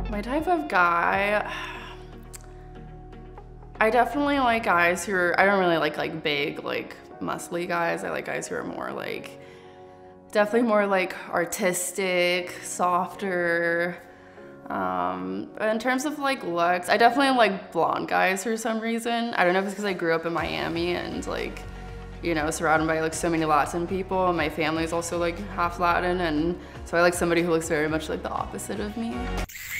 My type of guy, I definitely like guys who are, I don't really like big, like muscly guys. I like guys who are more like, definitely more like artistic, softer. In terms of like looks, I definitely like blonde guys for some reason. I don't know if it's because I grew up in Miami and like, you know, surrounded by like so many Latin people. My family is also like half Latin, and so I like somebody who looks very much like the opposite of me.